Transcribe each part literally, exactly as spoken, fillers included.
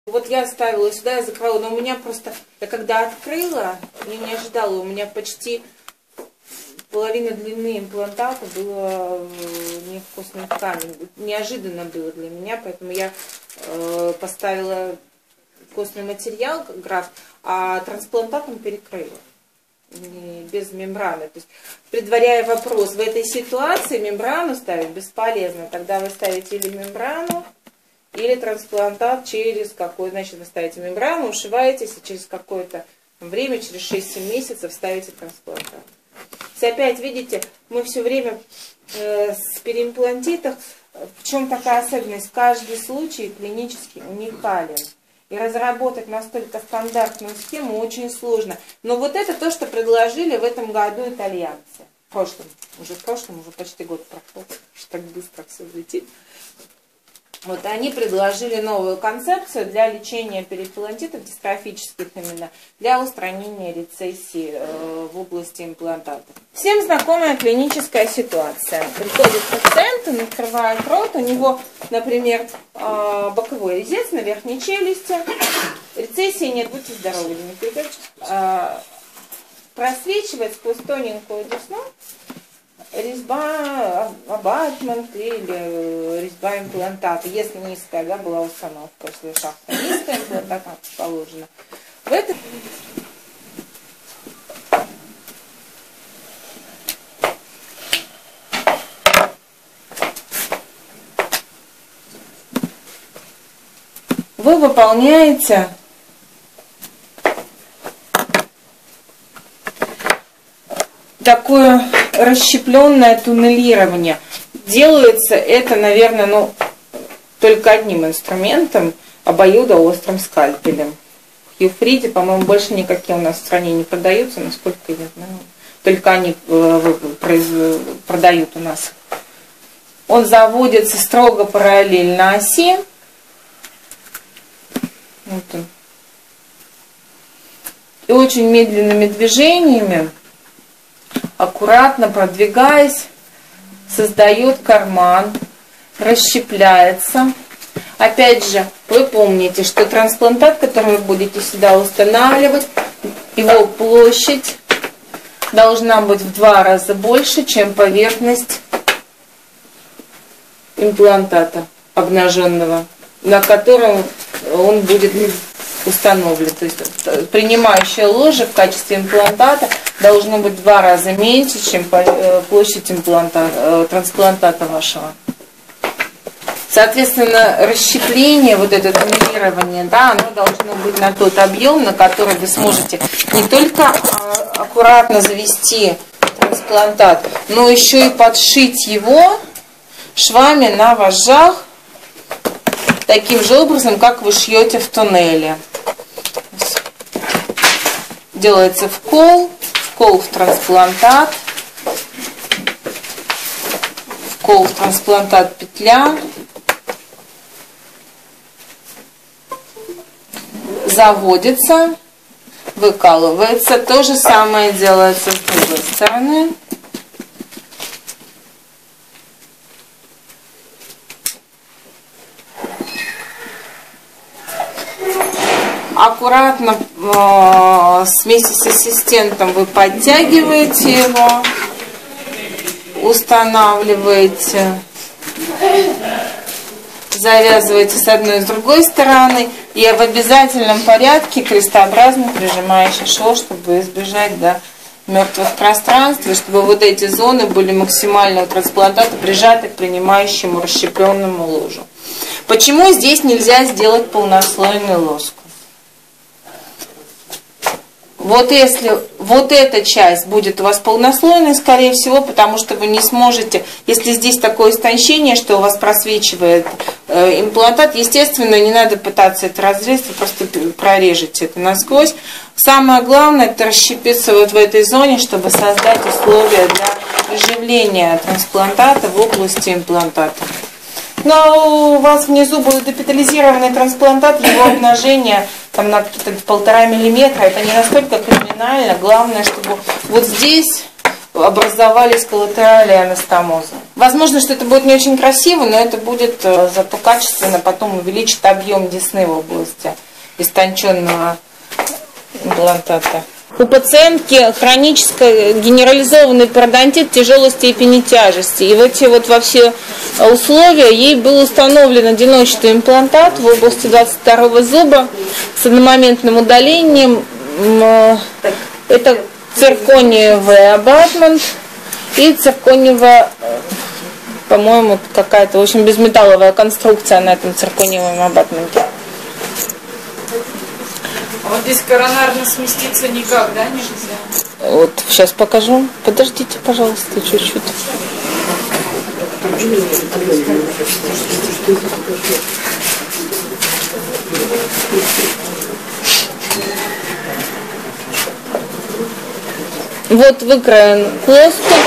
Вот я ставила сюда, я закрыла, но у меня просто, я когда открыла, я не ожидала, у меня почти половина длины имплантата была не в костной ткани. Неожиданно было для меня, поэтому я э, поставила костный материал, графт, а трансплантатом перекрыла. Без мембраны. То есть, предваряя вопрос, в этой ситуации мембрану ставить бесполезно. Тогда вы ставите или мембрану, или трансплантат через какой, значит, вы ставите мембрану, ушиваетесь, и через какое-то время, через шесть-семь месяцев ставите трансплантат. То есть, опять, видите, мы все время э, с переимплантитом, в чем такая особенность? Каждый случай клинически уникален. И разработать настолько стандартную схему очень сложно. Но вот это то, что предложили в этом году итальянцы. В прошлом, уже в прошлом, уже почти год прошло, что так быстро все летит. Вот они предложили новую концепцию для лечения периимплантитов, дистрофических именно, для устранения рецессии э, в области имплантата. Всем знакомая клиническая ситуация. Приходит пациент, он открывает рот, у него, например, э, боковой резец на верхней челюсти, рецессии нет, будьте здоровы, Дмитрий Григорьевич, э, просвечивает сквозь тоненькую десну резьба абатмент или резьба имплантата, если низкая, да, была установка, если шахта низкая, имплантат положено. В этом вы выполняете такое расщепленное туннелирование. Делается это, наверное, ну, только одним инструментом, обоюдоострым скальпелем. В Юфриде, по-моему, больше никакие у нас в стране не продаются, насколько я знаю. Только они продают у нас. Он заводится строго параллельно оси. Вот он. И очень медленными движениями, аккуратно продвигаясь, создает карман, расщепляется. Опять же, вы помните, что трансплантат, который вы будете сюда устанавливать, его площадь должна быть в два раза больше, чем поверхность имплантата обнаженного, на котором он будет установлен. То есть принимающее ложе в качестве имплантата должно быть в два раза меньше, чем площадь имплантата, трансплантата вашего. Соответственно, расщепление, вот это туннелирование, да, оно должно быть на тот объем, на который вы сможете не только аккуратно завести трансплантат, но еще и подшить его швами на вожжах, таким же образом, как вы шьете в туннеле. Делается вкол, вкол в трансплантат, вкол в трансплантат петля, заводится, выкалывается. То же самое делается с другой стороны. Аккуратно э, вместе с ассистентом вы подтягиваете его, устанавливаете, завязываете с одной и с другой стороны и в обязательном порядке крестообразно прижимаете шов, чтобы избежать, да, мертвых пространств, и чтобы вот эти зоны были максимально у трансплантата прижаты к принимающему расщепленному ложу. Почему здесь нельзя сделать полнослойный лоск? Вот если вот эта часть будет у вас полнослойной, скорее всего, потому что вы не сможете, если здесь такое истончение, что у вас просвечивает э, имплантат, естественно, не надо пытаться это разрезать, вы просто прорежете это насквозь. Самое главное, это расщепиться вот в этой зоне, чтобы создать условия для приживления трансплантата в области имплантата. Но у вас внизу будет депитализированный трансплантат, его обнажение там на какие-то полтора миллиметра, это не настолько криминально. Главное, чтобы вот здесь образовались коллатеральные анастомозы. Возможно, что это будет не очень красиво, но это будет зато качественно потом увеличит объем десны в области истонченного имплантата. У пациентки хронический генерализованный пародонтит тяжелой степени тяжести. И в эти вот во все условия ей был установлен одиночный имплантат в области двадцать второго зуба с одномоментным удалением. Это циркониевый абатмент и циркониевая, по-моему, какая-то, в общем, безметалловая конструкция на этом циркониевом абатменте. А вот здесь коронарно сместиться никак, да, нельзя? Вот, сейчас покажу. Подождите, пожалуйста, чуть-чуть. Вот выкроен лоскут.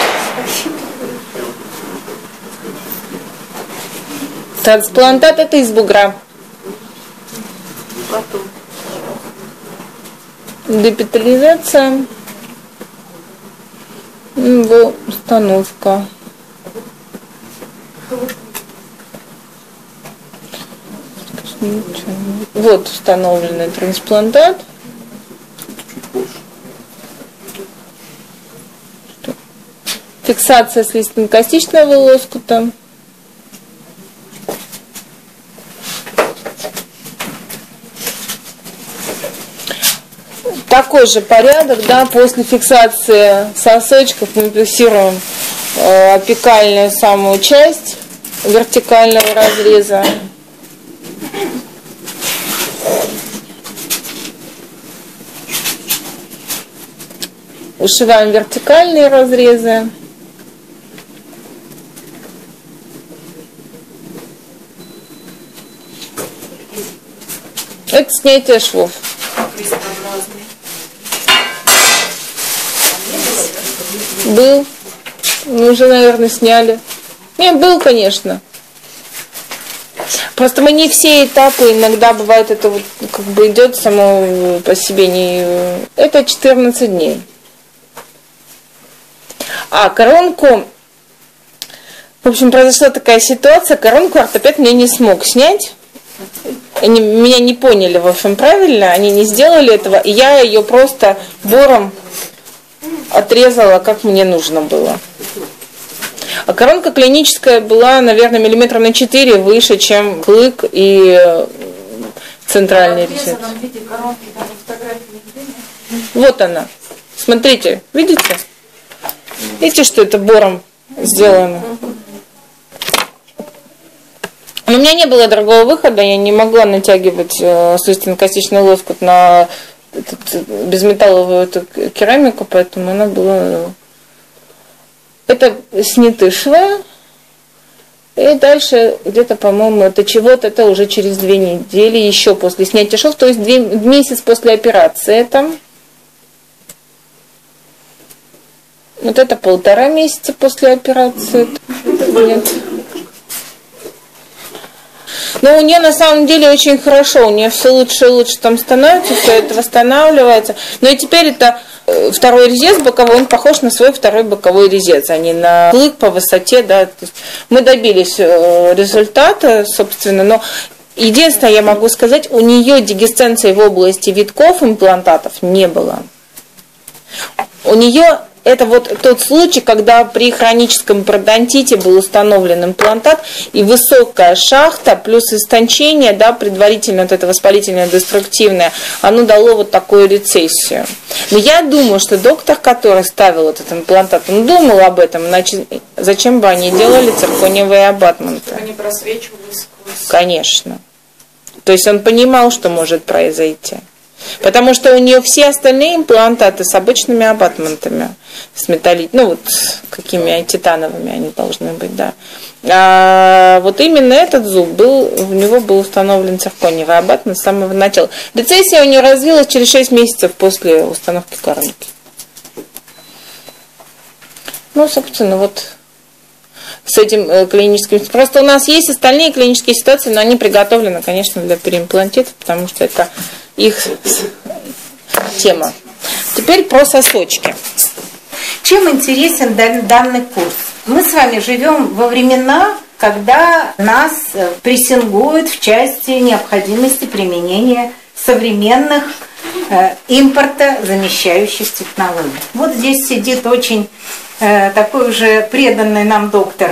Трансплантат это из бугра. Депитализация, его установка. Вот установленный трансплантат. Фиксация слизистно-костичного лоскута. Такой же порядок, да, после фиксации сосочков мы фиксируем э, апикальную самую часть вертикального разреза. Ушиваем вертикальные разрезы. Это снятие швов. Был. Мы уже, наверное, сняли. Не, был, конечно. Просто мы не все этапы, иногда бывает это вот как бы идет само по себе. Не... Это четырнадцать дней. А коронку, в общем, произошла такая ситуация, коронку ортопед мне не смог снять. Они меня не поняли, в общем, правильно, они не сделали этого, и я ее просто бором отрезала, как мне нужно было. А коронка клиническая была, наверное, миллиметра на четыре выше, чем клык и центральный резец. Вот она. Смотрите, видите? Видите, что это бором сделано? Но у меня не было другого выхода, я не могла натягивать э, слизистно-костичный лоскут на этот, безметалловую эту керамику, поэтому она была... Это сняты швы, и дальше где-то, по-моему, это чего-то, это уже через две недели, еще после снятия швов, то есть две, месяц после операции это. Вот это полтора месяца после операции. Нет. Но у нее на самом деле очень хорошо, у нее все лучше и лучше там становится, все это восстанавливается. Но и теперь это второй резец боковой, он похож на свой второй боковой резец, а не на клык по высоте. Да. То есть мы добились результата, собственно, но единственное, я могу сказать, у нее дегесценции в области витков имплантатов не было. У нее... Это вот тот случай, когда при хроническом пародонтите был установлен имплантат, и высокая шахта плюс истончение, да, предварительно вот это воспалительное деструктивное, оно дало вот такую рецессию. Но я думаю, что доктор, который ставил этот имплантат, он думал об этом, иначе зачем бы они делали циркониевые абатменты? Они просвечивались сквозь. Конечно. То есть он понимал, что может произойти. Потому что у нее все остальные имплантаты с обычными абатментами, с металлит, ну вот какими титановыми они должны быть, да. А вот именно этот зуб был, в него был установлен циркониевый абатмент с самого начала. Рецессия у нее развилась через шесть месяцев после установки коронки. Ну, собственно, вот с этим клиническим. Просто у нас есть остальные клинические ситуации, но они приготовлены, конечно, для переимплантита, потому что это их тема. Теперь про сосочки. Чем интересен данный курс? Мы с вами живем во времена, когда нас прессингуют в части необходимости применения современных э, импортозамещающих технологий. Вот здесь сидит очень э, такой уже преданный нам доктор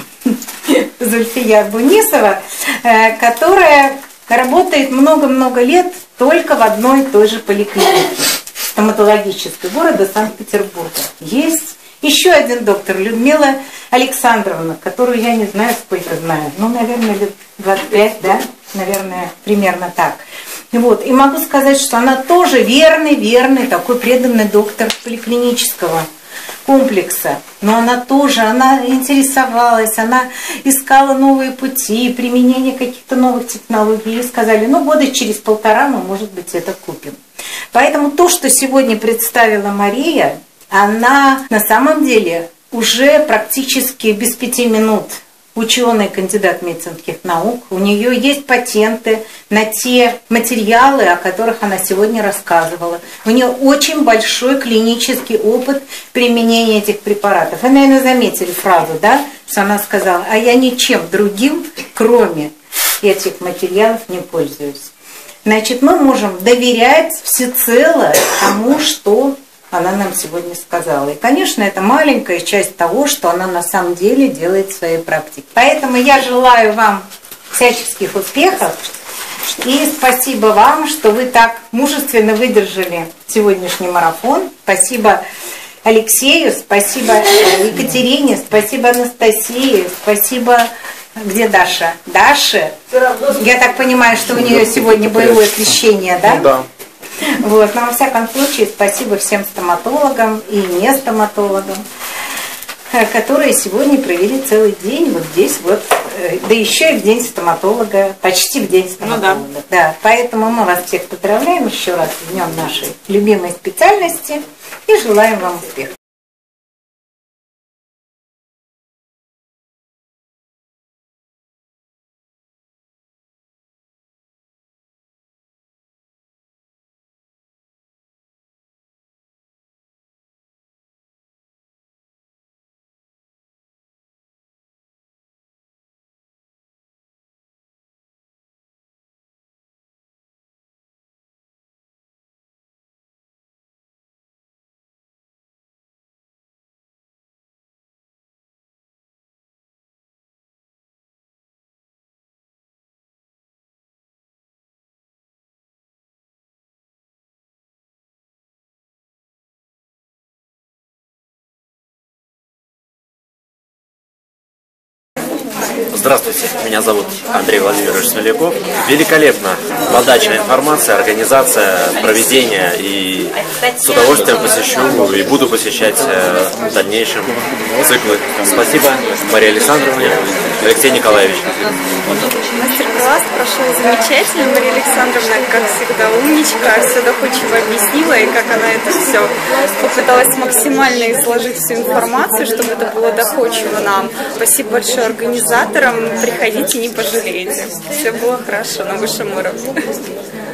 Зульфия Бунисова, э, которая работает много-много лет только в одной и той же поликлинике стоматологической города Санкт-Петербурга. Есть еще один доктор, Людмила Александровна, которую я не знаю, сколько знаю, ну, наверное, лет двадцать пять, да, наверное, примерно так. Вот. И могу сказать, что она тоже верный, верный, такой преданный доктор поликлинического комплекса. Но она тоже, она интересовалась, она искала новые пути, применение каких-то новых технологий. И сказали, ну, года через полтора мы, может быть, это купим. Поэтому то, что сегодня представила Мария, она на самом деле уже практически без пяти минут ученый, кандидат медицинских наук. У нее есть патенты на те материалы, о которых она сегодня рассказывала. У нее очень большой клинический опыт применения этих препаратов. Вы, наверное, заметили фразу, да, что она сказала, а я ничем другим, кроме этих материалов, не пользуюсь. Значит, мы можем доверять всецело тому, что она нам сегодня сказала. И, конечно, это маленькая часть того, что она на самом деле делает в своей практике. Поэтому я желаю вам всяческих успехов. И спасибо вам, что вы так мужественно выдержали сегодняшний марафон. Спасибо Алексею, спасибо Екатерине, спасибо Анастасии, спасибо... Где Даша? Даша? Я так понимаю, что у нее сегодня боевое освещение, да? Ну, да. Вот, но во всяком случае, спасибо всем стоматологам и не стоматологам, которые сегодня провели целый день вот здесь вот, да еще и в день стоматолога, почти в день стоматолога. Ну, да. Да, поэтому мы вас всех поздравляем еще раз с днем нашей любимой специальности и желаем вам успехов. Здравствуйте, меня зовут Андрей Владимирович Смоляков. Великолепно подача информации, организация, проведение, и с удовольствием посещу и буду посещать в дальнейшем циклы. Спасибо Марии Александровне, Алексей Николаевич. Мастер-класс прошел замечательно. Мария Александровна, как всегда, умничка, все доходчиво объяснила, и как она это все попыталась максимально изложить всю информацию, чтобы это было доходчиво нам. Спасибо большое организаторам. Приходите, не пожалеете. Все было хорошо на высшем уровне.